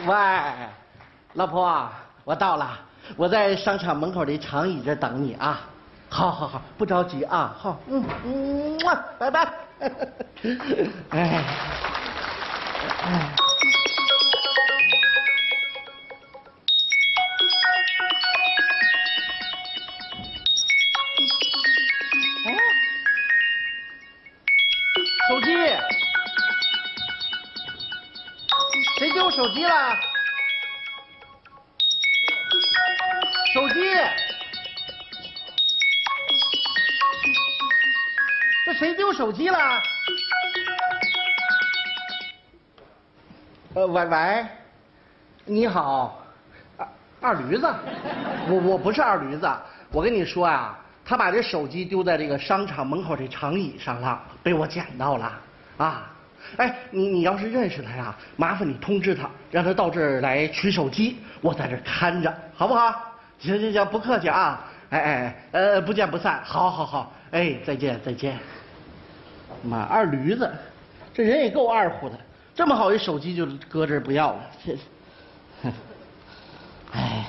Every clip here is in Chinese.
喂，老婆，我到了，我在商场门口的长椅这等你啊。好，好，好，不着急啊。好，拜拜。哎，哎。手机，谁丢手机了？手机，这谁丢手机了？喂，你好，二驴子，我不是二驴子，我跟你说啊。他把这手机丢在这个商场门口这长椅上了，被我捡到了啊！哎，你要是认识他呀，麻烦你通知他，让他到这儿来取手机，我在这儿看着，好不好？行，不客气啊！不见不散，好，哎，再见。妈，二驴子，这人也够二乎的，这么好一手机就搁这儿不要了，这，哎。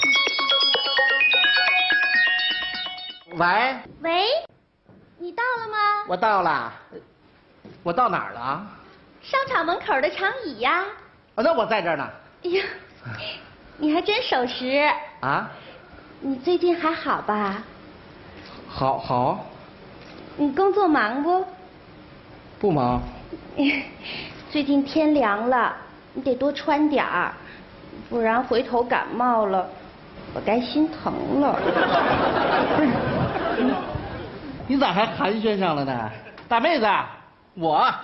喂， 你到了吗？ 我到了，我到哪儿了？ 商场门口的长椅呀。 那我在这儿呢。 哎呀，你还真守时啊！ 你最近还好吧？ 好。 你工作忙不？ 不忙。 最近天凉了，你得多穿点儿，不然回头感冒了，我该心疼了。 不是。你咋还寒暄上了呢？大妹子，我，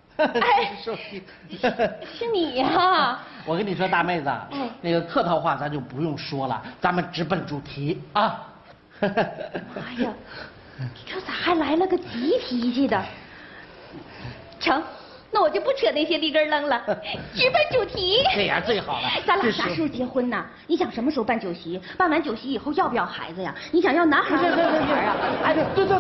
是你呀！ 我跟你说，大妹子，那个客套话咱就不用说了，咱们直奔主题啊。 哎呀，这咋还来了个急脾气的？成，那我就不扯那些立根楞了，直奔主题。 这样最好了。 咱俩啥时候结婚呢？你想什么时候办酒席？办完酒席以后要不要孩子呀？你想要男孩还是女孩啊？ 哎，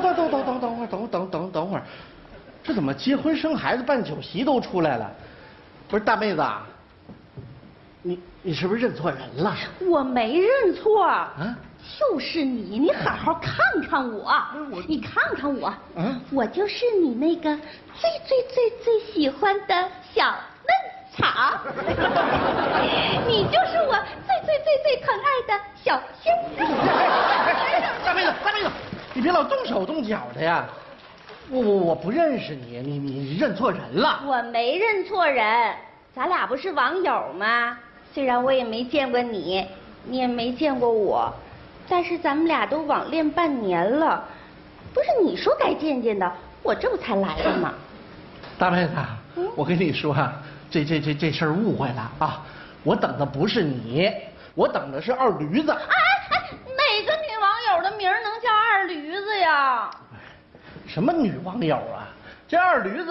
等会儿，这怎么结婚生孩子办酒席都出来了？不是大妹子啊，你是不是认错人了？ 我没认错啊。就是你好好看看我，你看看我，我就是你那个最喜欢的小嫩草，你就是我最疼爱的小鲜肉。 大妹子，你别老动手动脚的呀！我不认识你认错人了。 我没认错人，咱俩不是网友吗？虽然我也没见过你，你也没见过我。但是咱们俩都网恋半年了，不是你说该见见的，我这不才来的吗？ 大妹子，我跟你说啊，这事儿误会了啊！我等的不是你，我等的是二驴子。 哪个女网友的名能叫二驴子呀？ 什么女网友啊？这二驴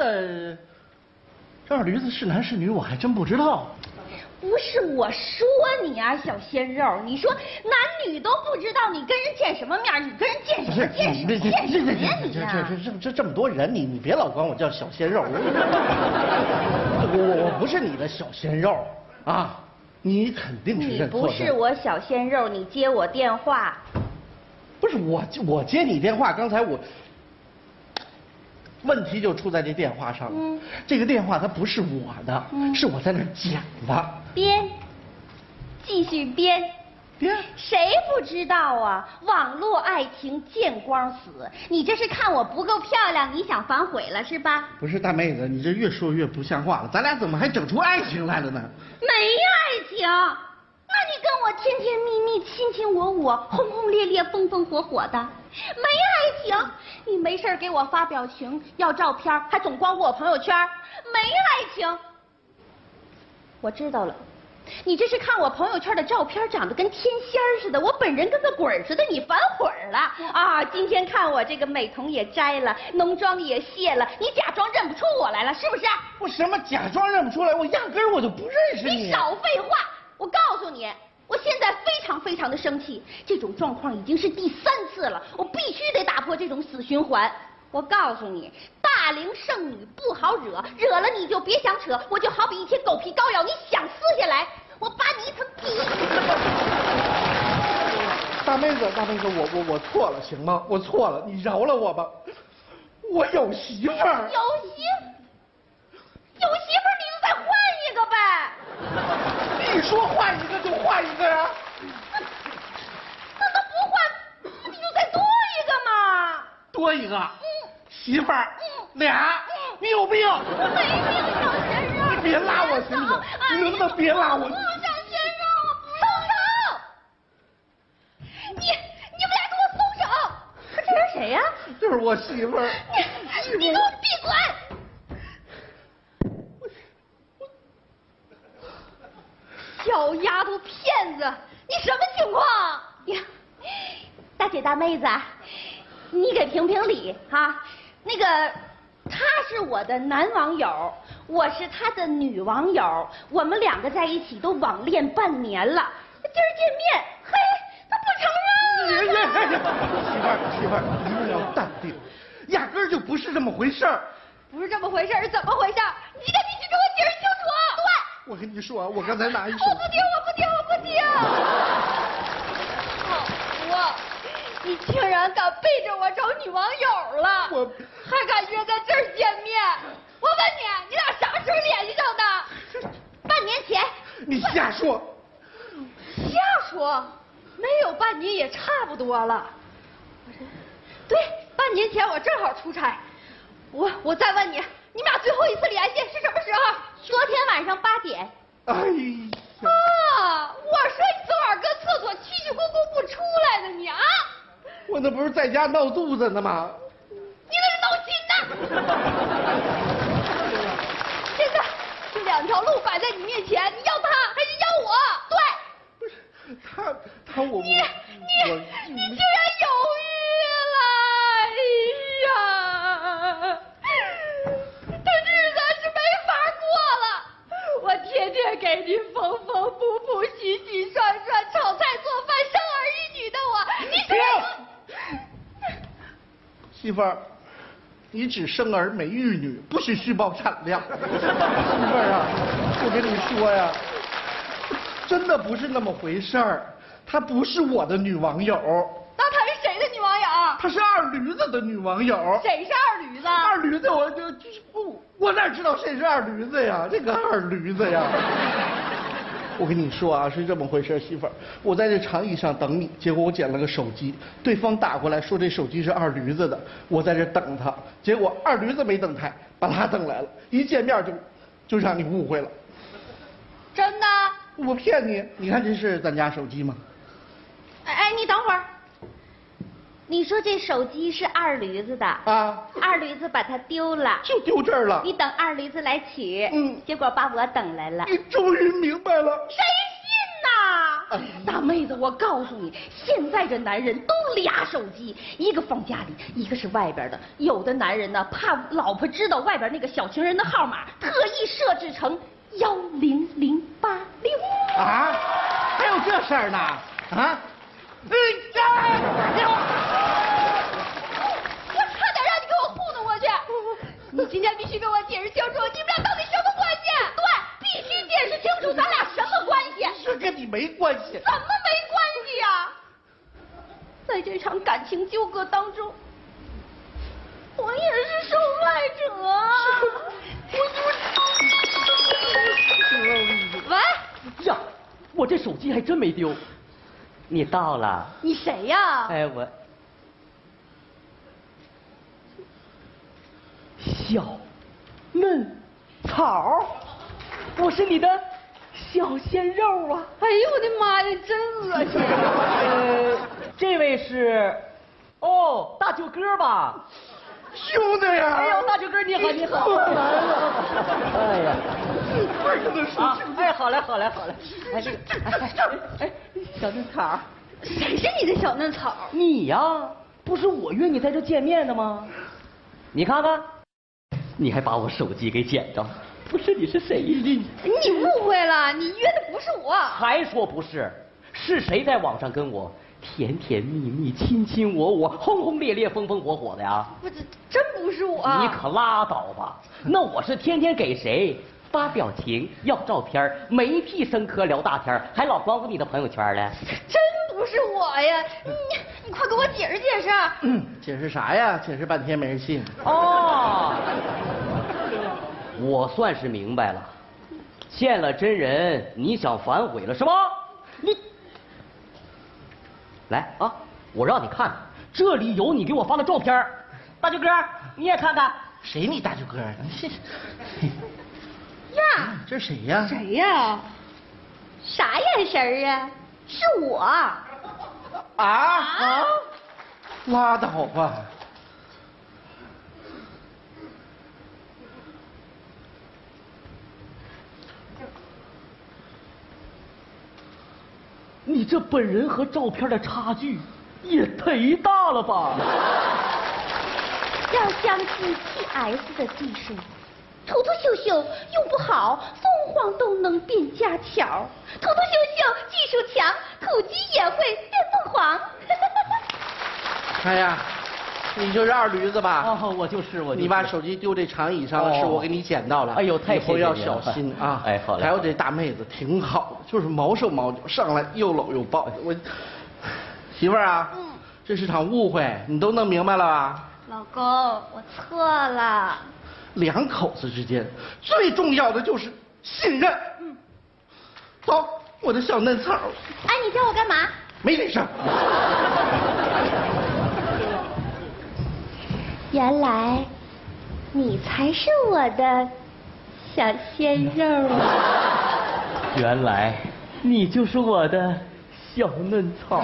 子是男是女，我还真不知道。 不是我说你啊，小鲜肉，你说男女都不知道，你跟人见什么面？你跟人见什么见什么呀你？ 这么多人，你别老管我叫小鲜肉。我不是你的小鲜肉啊，你肯定是认错人。 你不是我小鲜肉，你接我电话。 不是我接你电话，刚才我。问题就出在这电话上了。这个电话它不是我的，是我在那儿捡的。 编，继续编。 编？ 谁不知道啊？网络爱情见光死。你这是看我不够漂亮，你想反悔了是吧？ 不是大妹子，你这越说越不像话了。咱俩怎么还整出爱情来了呢？ 没爱情。那你跟我甜甜蜜蜜、卿卿我我、轰轰烈烈、风风火火的，没爱情。你没事给我发表情、要照片，还总光顾我朋友圈，没爱情。我知道了，你这是看我朋友圈的照片长得跟天仙似的，我本人跟个鬼似的，你反悔了啊？今天看我这个美瞳也摘了，浓妆也卸了，你假装认不出我来了，是不是？ 我什么假装认不出来？我压根我就不认识你。 你少废话！我告诉你，我现在非常的生气，这种状况已经是第3次了，我必须得打破这种死循环。我告诉你，大龄剩女不好惹，惹了你就别想扯，我就好比一贴狗皮膏药，你想撕下来， 我扒你一层皮。 大妹子，我错了，行吗？我错了，你饶了我吧。我有媳妇儿。 有媳妇儿，你就再换一个呗。 你说换一个就换一个呀？ 那都不换，你就再多一个嘛。 多一个。媳妇儿。俩。你有病。 我没病，小先生。 你别拉我行不行？你能不能别拉我？ 小先生，松手！你们俩给我松手！这是谁呀？ 就是我媳妇儿。 你给我闭嘴！小丫头片子，你什么情况呀？大姐大妹子，你给评评理啊！那个，他是我的男网友，我是他的女网友，我们两个在一起都网恋半年了，今儿见面，嘿，他不承认啊！ 媳妇儿，一定要淡定，压根儿就不是这么回事儿。 不是这么回事儿，是怎么回事儿？你赶紧去给我解释清楚！对， 我跟你说啊，我刚才拿一手。 我不听！好，你竟然敢背着我找女网友了！ 我还敢约在这儿见面？我问你俩什么时候联系上的？半年前。 你瞎说！ 瞎说，没有半年也差不多了。对，半年前我正好出差。我再问你，你们俩最后一次联系是什么时候？昨天晚上8点。 哎呀！ 啊！我说你昨晚跟厕所叽叽咕咕不出来呢，你啊！ 我那不是在家闹肚子呢吗？ 你那是闹心呢！现在这2条路摆在你面前，你要他还是要我？对。 不是他我你竟然犹豫了！哎呀，这日子是没法过了。我天天给你缝缝补补、洗洗涮涮、炒菜做饭、生儿育女的我，你居然…… 媳妇儿，你只生儿没育女，不许虚报产量。媳妇儿啊，我跟你说呀，真的不是那么回事儿。她不是我的女网友。 那她是谁的女网友？ 她是二驴子的女网友。 谁是二驴子？ 二驴子，我哪知道谁是二驴子呀？这个二驴子呀！我跟你说啊，是这么回事，媳妇儿，我在这长椅上等你，结果我捡了个手机，对方打过来说这手机是二驴子的，我在这等他，结果二驴子没等开，把他等来了，一见面就让你误会了。 真的？ 我骗你，你看这是咱家手机吗？ 哎，你等会儿。你说这手机是二驴子的啊？ 二驴子把它丢了， 就丢这儿了。 你等二驴子来取，结果把我等来了。 你终于明白了。 谁信呐？大妹子，我告诉你，现在这男人都俩手机，一个放家里，一个是外边的。有的男人呢，怕老婆知道外边那个小情人的号码，特意设置成10086。 啊？还有这事儿呢？啊？ 我差点让你给我糊弄过去！你今天必须给我解释清楚，你们俩到底什么关系？对，必须解释清楚，咱俩什么关系？ 这跟你没关系。 怎么没关系呀？在这场感情纠葛当中，我也是受害者。喂？ 呀，我这手机还真没丢。你到了？ 你谁呀？ 哎，我小嫩草，我是你的小鲜肉啊！ 哎呦我的妈呀，真恶心！ 这位是，哦，大舅哥吧？ 兄弟呀！ 哎呦，大舅哥你好，你好！哎呀， 快跟他说清楚！ 哎，好嘞，好嘞，好嘞！哎，这个，哎，小嫩草， 谁是你的小嫩草？ 你呀，不是我约你在这见面的吗？你看看，你还把我手机给捡着，不是你是谁？ 你误会了，你约的不是我。 还说不是，是谁在网上跟我甜甜蜜蜜、卿卿我我、轰轰烈烈、风风火火的呀？ 不，真不是我。 你可拉倒吧！那我是天天给谁发表情，要照片，没屁生科聊大天，还老光顾你的朋友圈了。 真不是我呀！你快给我解释解释。 解释啥呀？解释半天没人信。 哦，我算是明白了，见了真人，你想反悔了是吧？你来啊，我让你看，这里有你给我发的照片。大舅哥，你也看看。 谁你大舅哥？ 呀， 这是谁呀？ 谁呀？啥眼神啊？是我。 啊！拉倒吧。 你这本人和照片的差距也忒大了吧？ 要相信 PS 的技术，涂涂秀秀用不好，凤凰都能变家巧。涂涂秀秀技术强，土鸡也会变凤凰。 哎呀，你就是二驴子吧？ 哦，我就是。 你把手机丢这长椅上了，是我给你捡到了。 哎呦，太以后要小心啊！ 哎，好嘞。 还有这大妹子挺好的，就是毛手毛脚，上来又搂又抱。我媳妇儿啊，这是场误会，你都弄明白了吧？ 老公，我错了。 两口子之间最重要的就是信任。走，我的小嫩草。 哎，你叫我干嘛？ 没这事儿。 原来你才是我的小鲜肉啊！ 原来你就是我的小嫩草。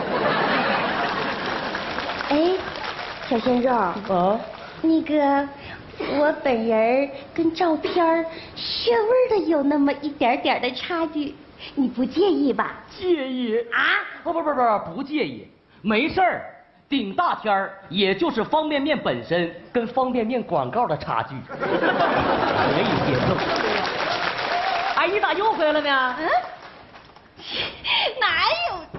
哎，小鲜肉啊，那个我本人跟照片稍微的有那么一点点的差距，你不介意吧？ 介意啊？不介意，没事儿。顶大天儿，也就是方便面本身跟方便面广告的差距，可以接受。哎，你咋又回来了呢？ 哪有